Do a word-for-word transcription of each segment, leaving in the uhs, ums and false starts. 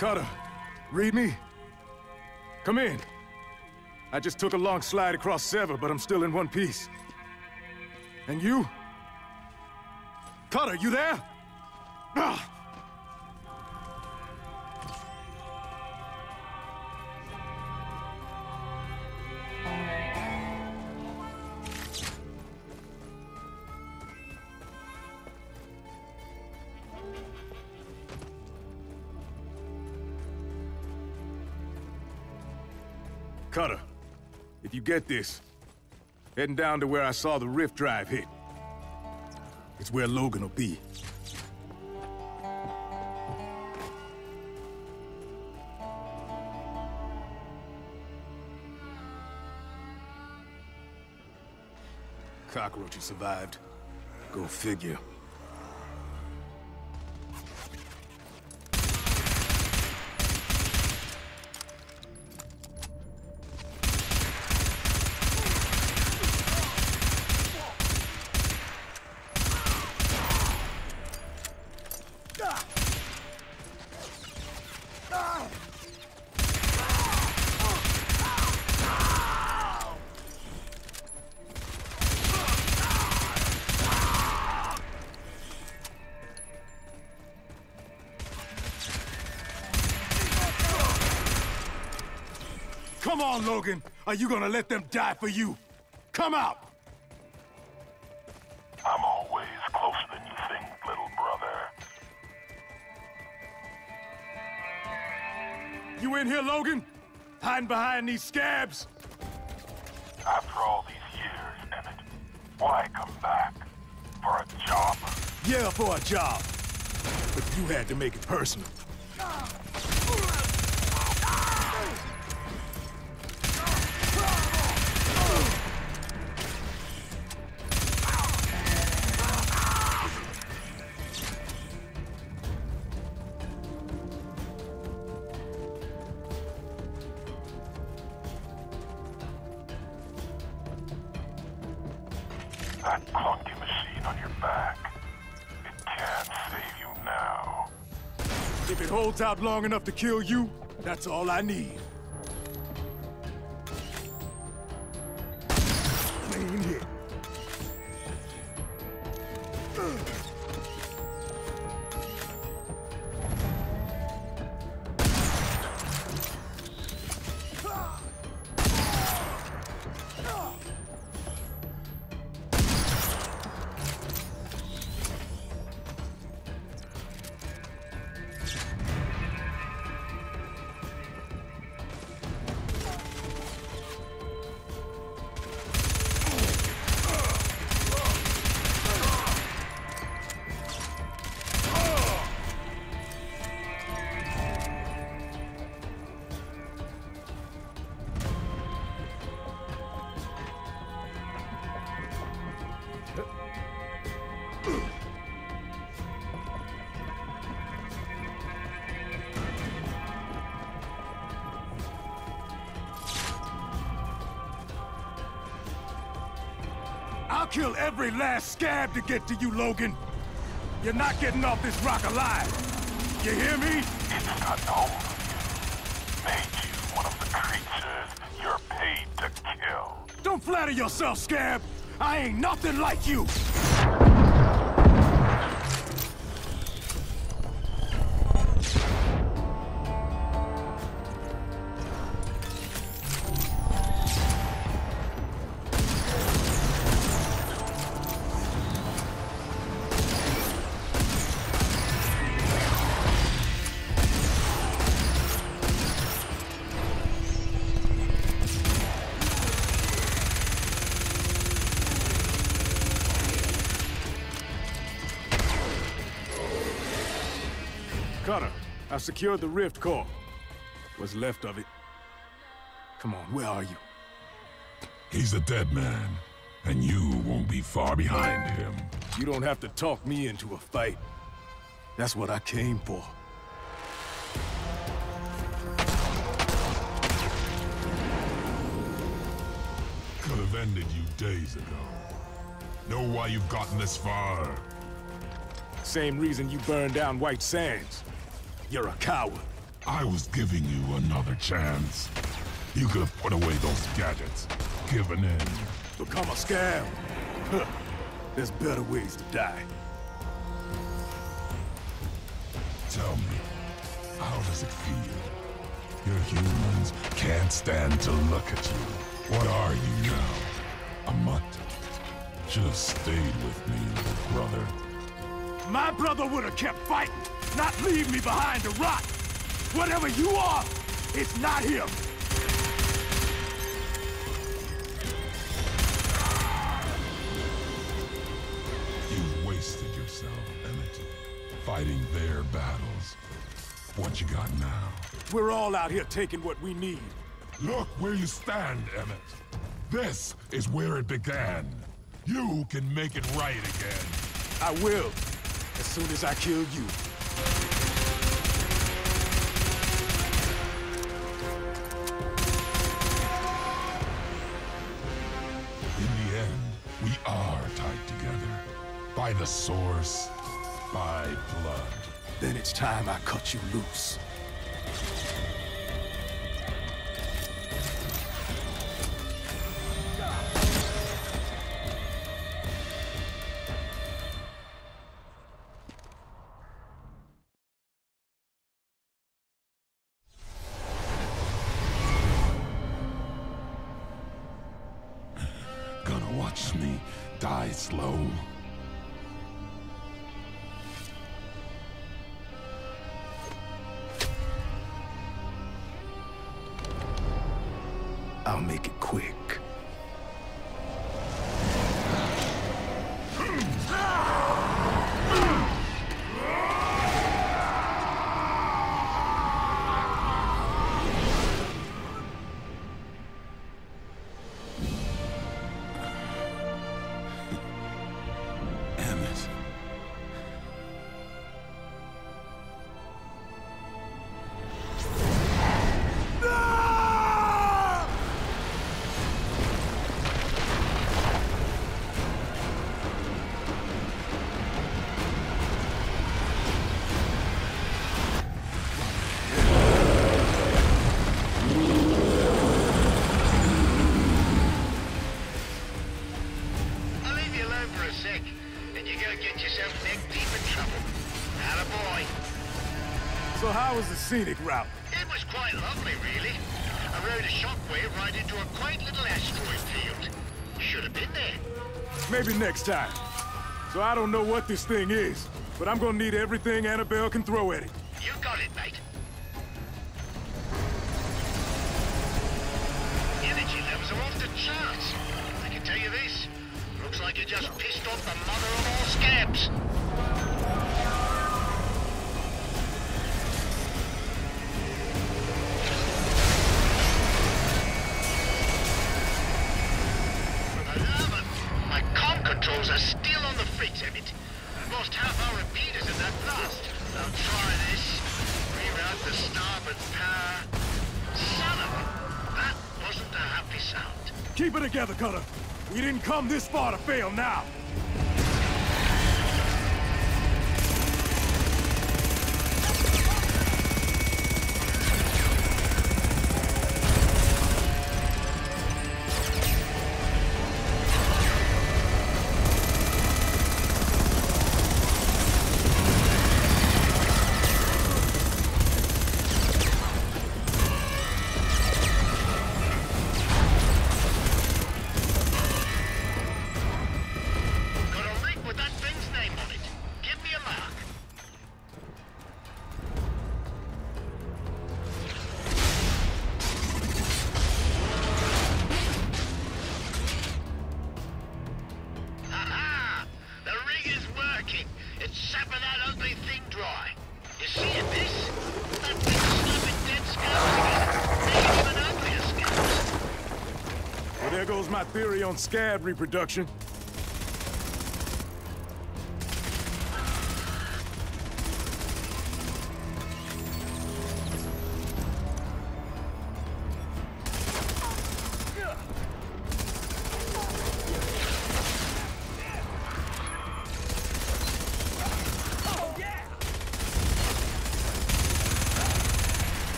Cutter, read me? Come in. I just took a long slide across Sever, but I'm still in one piece. And you? Cutter, you there? Ah! Cutter, if you get this, heading down to where I saw the rift drive hit. It's where Logan will be. Cockroaches survived. Go figure. Come on, Logan! Are you gonna let them die for you? Come out! I'm always closer than you think, little brother. You in here, Logan? Hiding behind these scabs? After all these years, Emmett, why come back? For a job? Yeah, for a job. But you had to make it personal. That clunky machine on your back, it can't save you now. If it holds out long enough to kill you, that's all I need. Clean hit. I'll kill every last scab to get to you, Logan. You're not getting off this rock alive. You hear me? It's not home. Made you one of the creatures you're paid to kill. Don't flatter yourself, scab. I ain't nothing like you. Cutter, I secured the rift core. What's left of it. Come on, where are you? He's a dead man, and you won't be far behind him. You don't have to talk me into a fight. That's what I came for. Could have ended you days ago. Know why you've gotten this far? Same reason you burned down White Sands. You're a coward. I was giving you another chance. You could have put away those gadgets, given in. Become a scab? Huh. There's better ways to die. Tell me, how does it feel? Your humans can't stand to look at you. What are you now? A mutt? Should have stayed with me, little brother. My brother would have kept fighting, not leave me behind to rot. Whatever you are, it's not him. You've wasted yourself, Emmett. Fighting their battles. What you got now? We're all out here taking what we need. Look where you stand, Emmett. This is where it began. You can make it right again. I will, as soon as I kill you. In the end, we are tied together. By the Source, by blood. Then it's time I cut you loose. Gonna watch me die slow. I'll make it quick. Emmett. I'll leave you alone for a sec, and you go get yourself neck deep in trouble. Attaboy. So how was the scenic route? It was quite lovely, really. I rode a shockwave right into a quaint little asteroid field. Should have been there. Maybe next time. So I don't know what this thing is, but I'm gonna need everything Annabelle can throw at it. You got it, mate. Energy levels are off the charts. I can tell you this. Looks like you just pissed off the mother of all scabs. Alarm! My comm controls are still on the fritz, Emmett. I've lost half our repeaters in that blast. Now try this. Reroute the starboard power. Son of a... That wasn't a happy sound. Keep it together, Cutter. We didn't come this far to fail now. Got a rig with that thing's name on it. Give me a mark. Ha-ha! The rig is working. It's sapping that ugly thing dry. You see it, this? That thing's slapping dead scabs together. Making even uglier scabs. Well, there goes my theory on scab reproduction.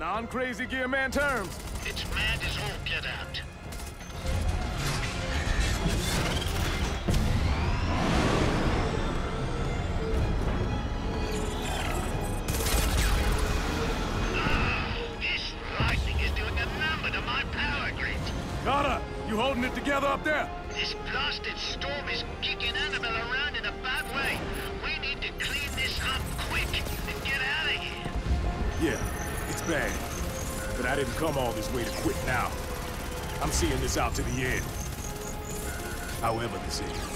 non-crazy gear man terms. It's mad as all get out. This lightning is doing a number to my power grid. Carter, you holding it together up there? This blasted storm is kicking Annabelle around in a bad way. We need to clean this up quick and get out of here. Yeah, it's bad. But I didn't come all this way to quit now. I'm seeing this out to the end. However this ends.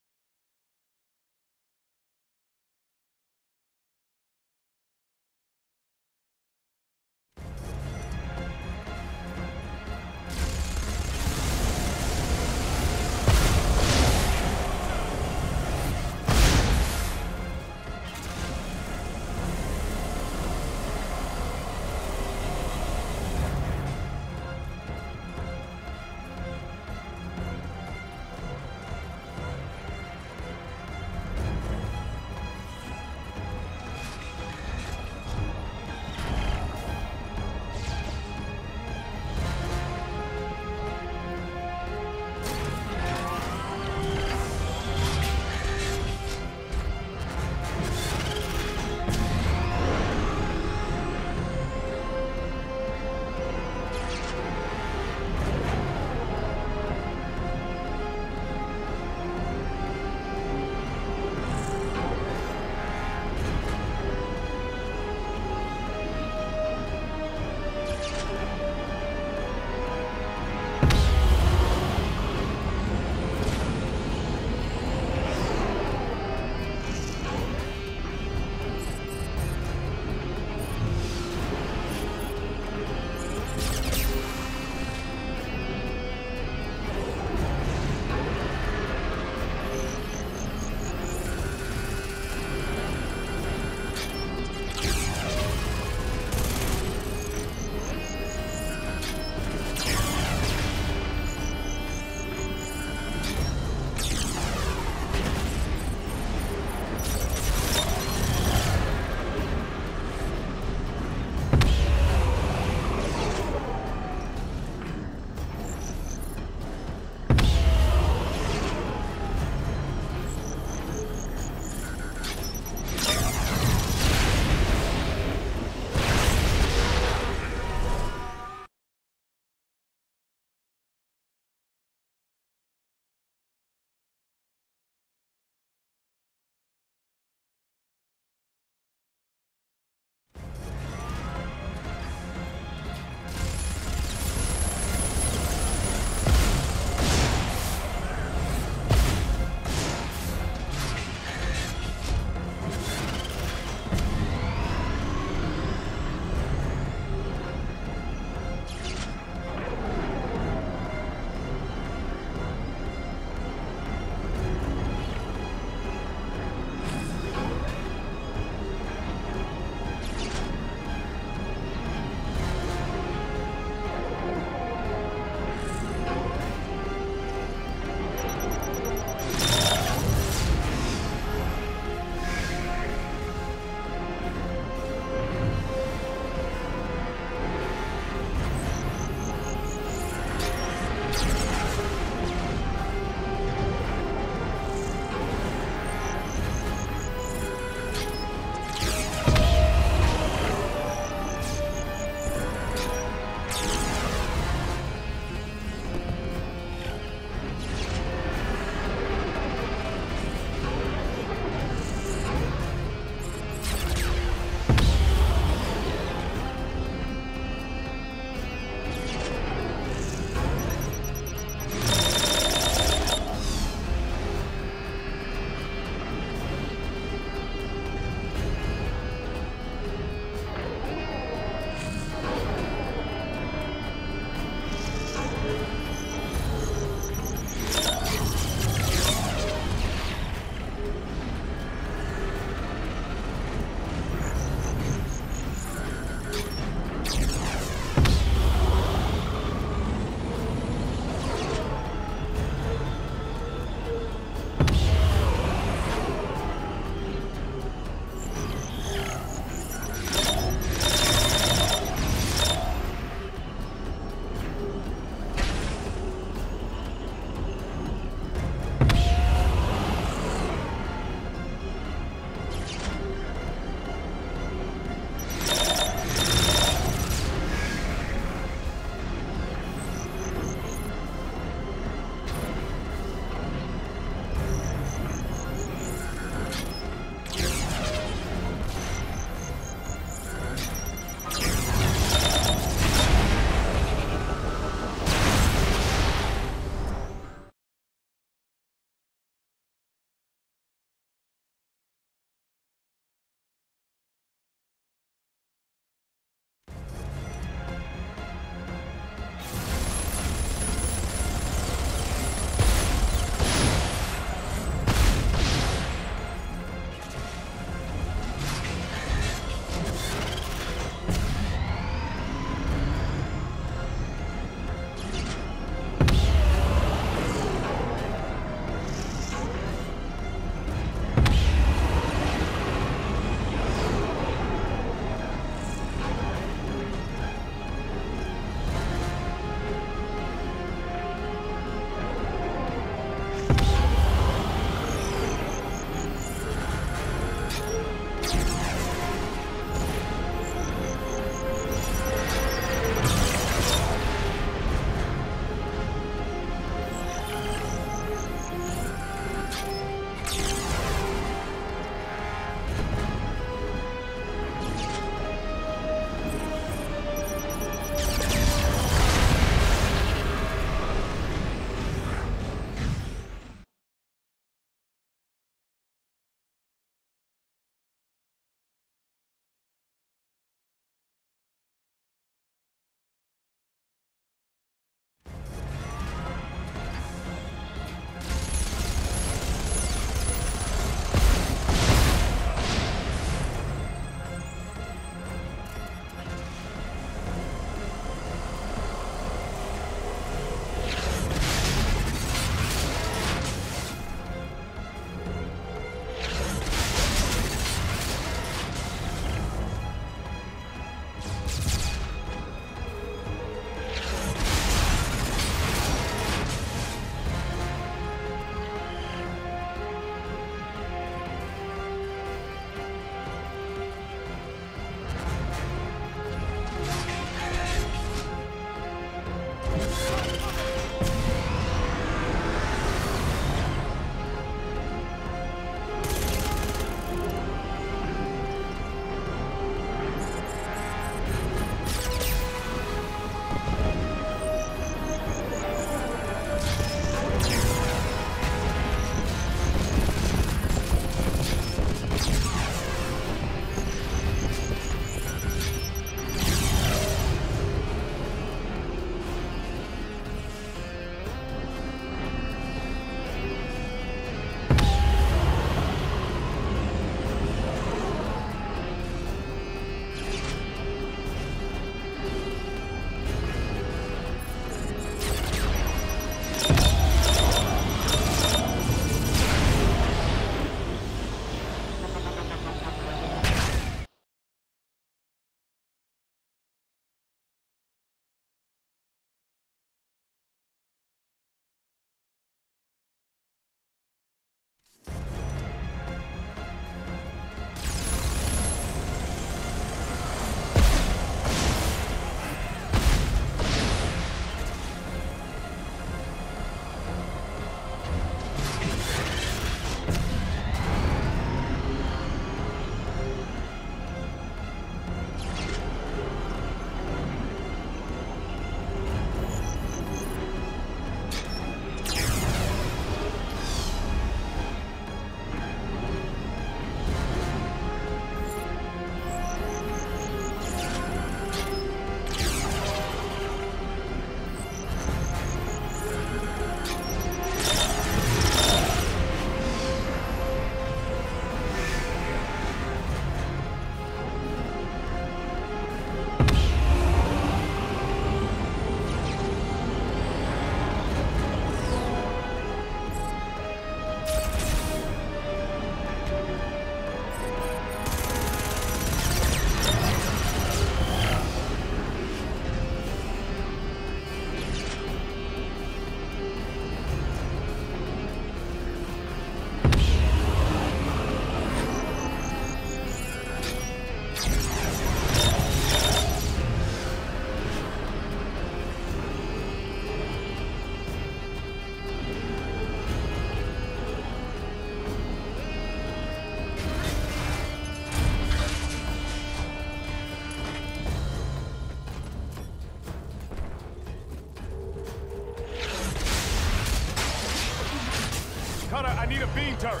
need a beam turret.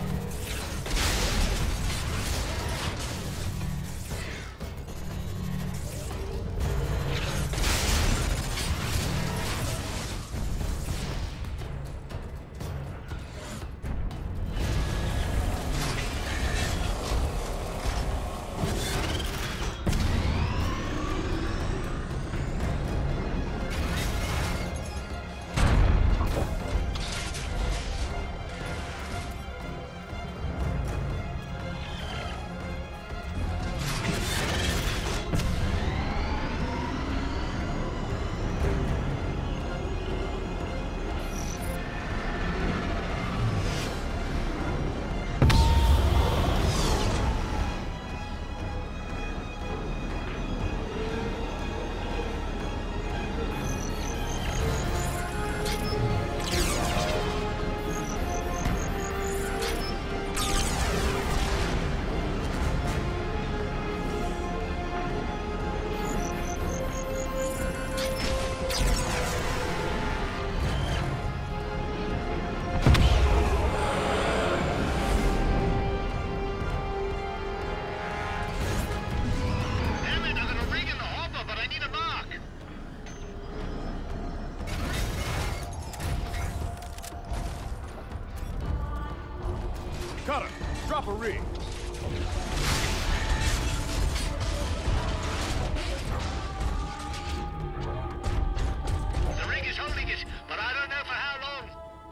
Cutter, drop a rig. The rig is holding it, but I don't know for how long.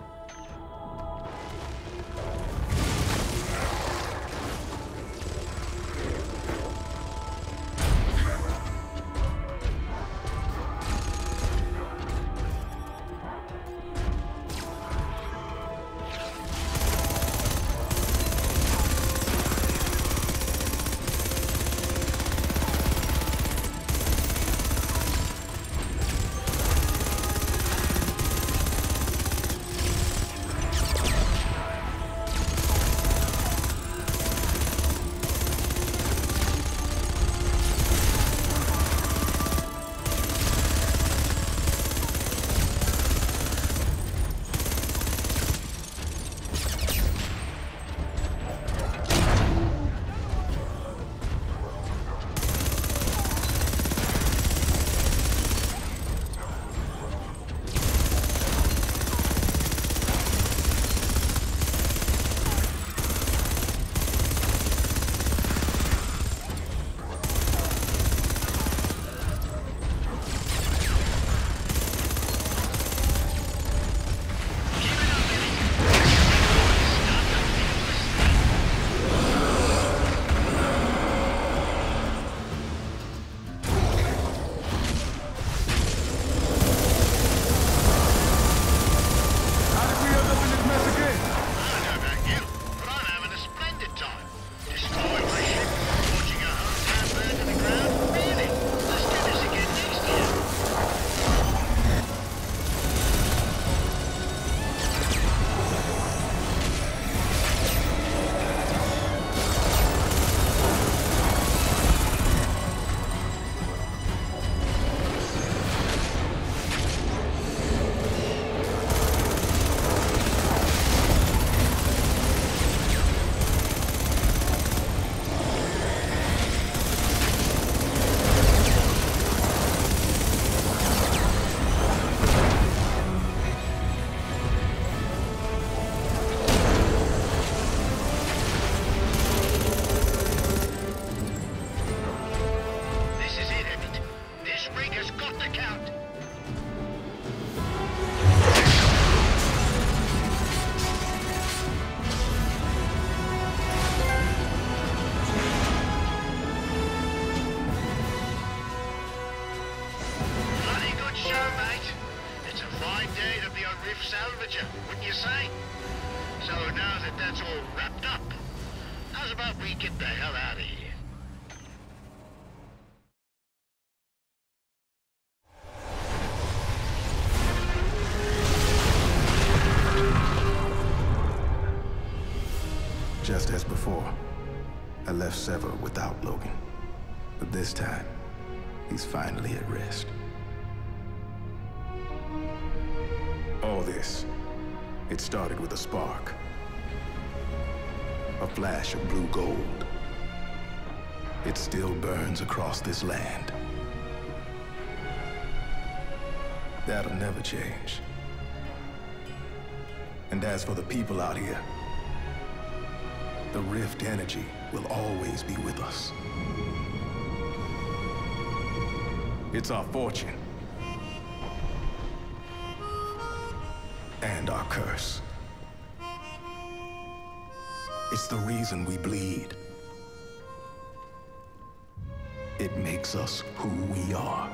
Salvager, wouldn't you say? So now that that's all wrapped up, how's about we get the hell out of here? Just as before, I left Sever without Logan. But this time, he's finally at rest. All this, it started with a spark. a flash of blue gold. It still burns across this land. That'll never change. And as for the people out here, the Rift energy will always be with us. It's our fortune. And our curse. It's the reason we bleed. It makes us who we are.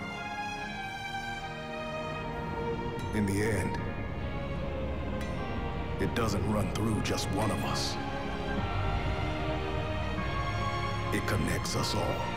In the end, it doesn't run through just one of us. It connects us all.